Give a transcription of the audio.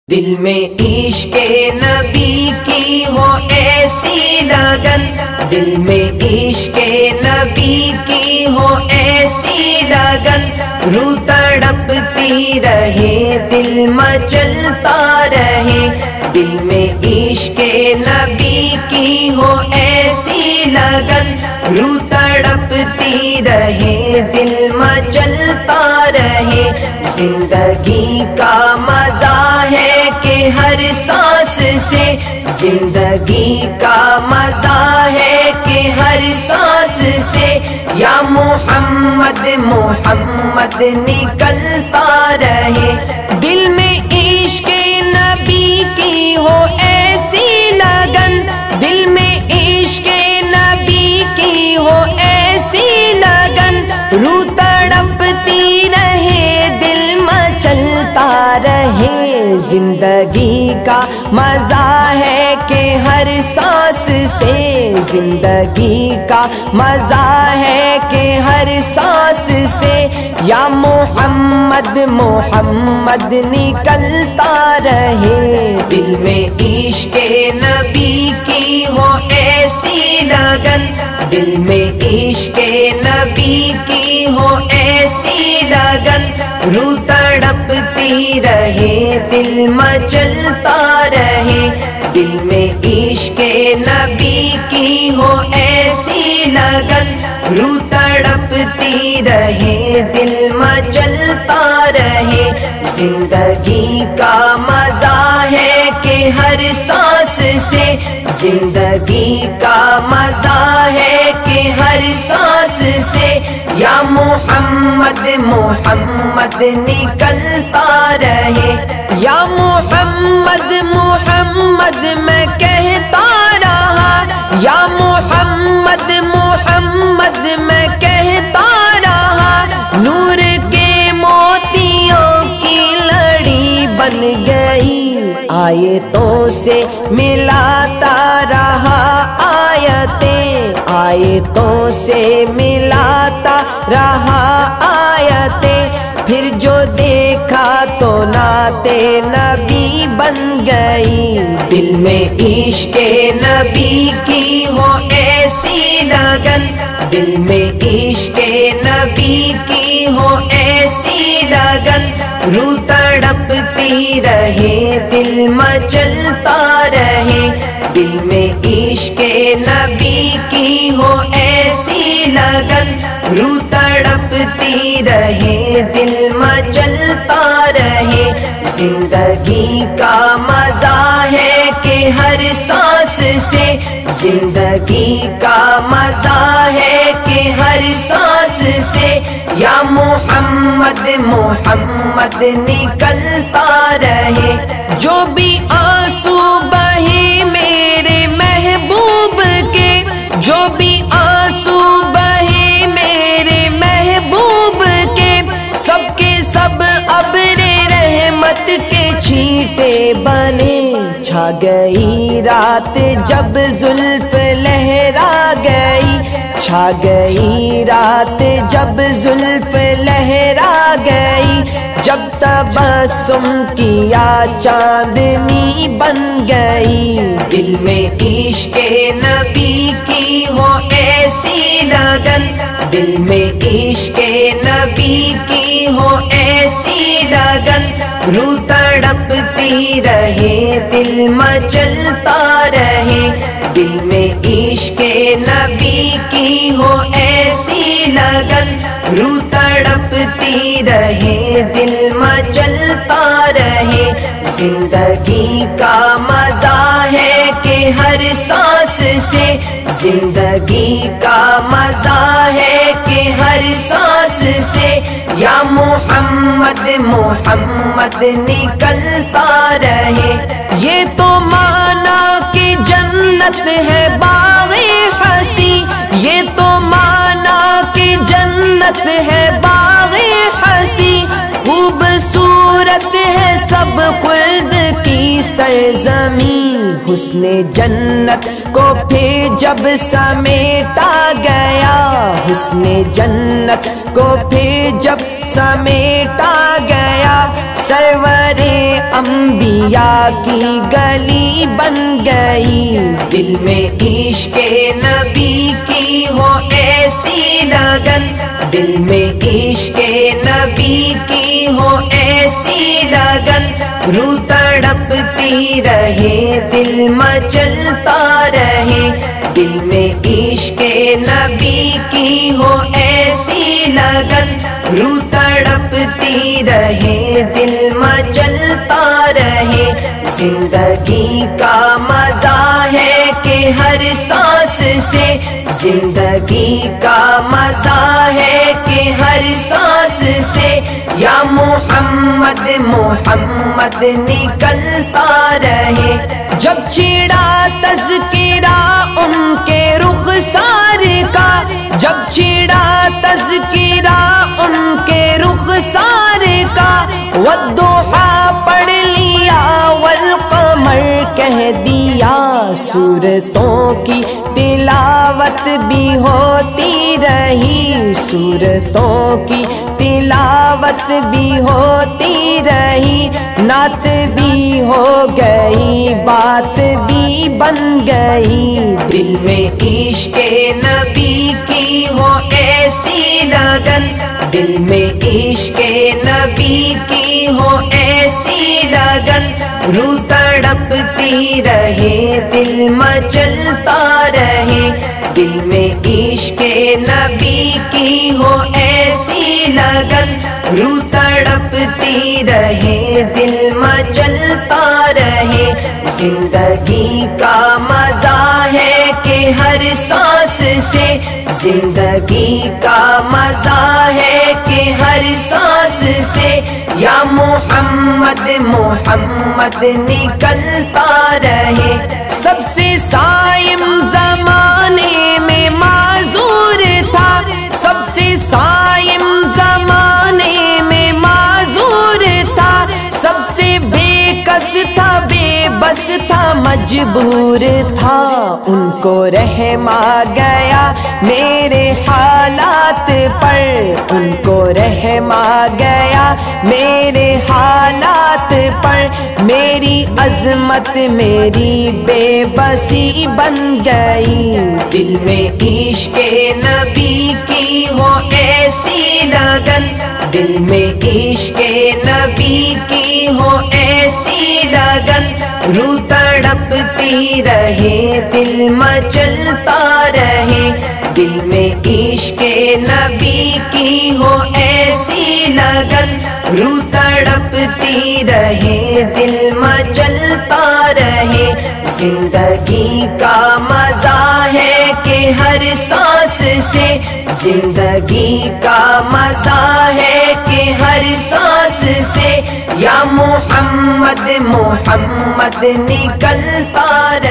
دل میں عشق نبی کی ہو ایسی لگن، دل میں عشق نبی کی ہو ایسی لگن، روح تڑپتی رہے دل مچلتا رہے، دل میں عشق نبی کی ہو ایسی لگن، روح تڑپتی رہے دل مچلتا رہے، زندگی کا مزہ ہے کہ ہر سانس سے، زندگی کا مزہ ہے کہ ہر سانس سے، یا محمد محمد نکلتا رہے، دل میں عشق نبی کی ہو ایسی لگن، دل میں عشق نبی کی ہو ایسی لگن، روح تڑپتی رہے دل مچلتا رہے، زندگی کا مزہ ہے کہ ہر سانس سے، زندگی کا مزہ ہے کہ ہر سانس سے، یا محمد محمد نکلتا رہے، دل میں عشق نبی کی ہو ایسی لگن، دل میں عشق نبی کی ہو ایسی لگن، روح تڑپتی رہے دل مچلتا رہے، دل میں عشق نبی کی ہو ایسی لگن، روح تڑپتی رہے دل مچلتا رہے، زندگی کا مزہ ہے کہ ہر سانس سے، زندگی کا مزہ ہے کہ ہر سانس سے، یا محمد محمد نکلتا رہے، یا محمد محمد میں کہتا رہا، یا محمد محمد میں کہتا رہا، نور کے موتیوں کی لڑی بن گئی، آیتوں سے ملاتا رہا آیتیں، آیتوں سے ملاتا رہا آیتیں، پھر جو دیکھا تو نعت نبی بن گئی، دل میں عشق نبی کی ہو ایسی لگن، دل میں عشق نبی کی ہو ایسی لگن، روح تڑپتی رہے دل مچلتا رہے، دل میں عشق نبی کی ہو ایسی لگن، روح تڑپتی رہے دل مچلتا رہے، زندگی کا مزہ ہے کہ ہر سانس سے، زندگی کا مزہ ہے کہ ہر سانس سے، یا محمد محمد نکلتا رہے، جو بھی آنسو بہے میرے محبوب کے، جو بھی آنسو بہے میرے محبوب کے، سب کے سب ابر رحمت کے چھینٹے بنے، چھا گئی رات جب زلف لہرا گئی، چھا گئی رات جب زلف لہرا گئی، جب تبسم کیا چاندنی بن گئی، دل میں عشق نبی کی ہو ایسی لگن، دل میں عشق نبی کی ہو ایسی لگن، روح تڑپتی رہے دل مچلتا رہے، دل میں عشق نبی کی ہو ایسی لگن، روح تڑپتی رہے دل مچلتا رہے، زندگی کا مزہ ہے کہ ہر سانس سے، زندگی کا مزہ ہے کہ ہر سانس سے، یا محمد محمد نکلتا رہے، یہ تو مانا کہ جنت ہے باغ حسی، یہ تو مانا کہ جنت ہے باغ حسی، خوبصورت ہے سب خلد کی سرزمین، حسن جنت کو پھر جب سمیٹا گیا، حسن جنت کو پھر جب سمیٹا گیا، سرورِ انبیاء کی گلی بن گئی، دل میں عشق نبی کی ہو ایسی لگن، دل میں عشق نبی کی ہو ایسی لگن، روح تڑپتی رہے دل مچلتا رہے، دل میں عشق نبی کی ہو ایسی لگن، روح تڑپتی رہے دل مچلتا رہے، زندگی کا مزہ ہے کہ ہر سانس سے، زندگی کا مزہ ہے کہ ہر سانس سے، یا محمد محمد نکلتا رہے، جب چھڑا تذکرہ ان کے رخسار کا، جب چھڑا تذکرہ ان کے رخسار کا، والضحیٰ پڑھ لیا والقمر کہہ دیا، سورتوں کی تلاوت بھی ہوتی رہی، سورتوں کی تلاوت بھی ہوتی رہی، نعت بھی ہو گئی بات بھی بن گئی، دل میں عشق نبی کی ہو ایسی لگن، دل میں عشق نبی کی ہو ایسی لگن، روح تڑپتی رہے دل مچلتا رہے، دل میں عشق نبی کی ہو ایسی لگن، روح تڑپتی رہے دل مچلتا رہے، زندگی کا مزہ ہے کہ ہر سانس سے، زندگی کا مزہ ہے کہ ہر سانس سے، یا محمد محمد نکلتا رہے، سب سے صائم زمانے میں معذور تھا، سب سے صائم زمانے میں معذور تھا، سب سے بے کس تھا بے بس تھا مجبور تھا، ان کو رحم آ گیا میرے حالات پر، ان کو رحم آ گیا میرے حالات پر، میری عظمت میری بے بسی بن گئی، دل میں عشق نبی کی ہو ایسی لگن، دل میں عشق نبی کی ہو ایسی لگن، روح تڑپتی رہے دل مچلتا رہے، دل میں عشق نبی کی ہو ایسی لگن، روح تڑپتی رہے دل مچلتا رہے، زندگی کا مزہ ہے کہ ہر سانس سے، زندگی کا مزہ ہے کہ ہر سانس سے، یا محمد محمد نکلتا رہے۔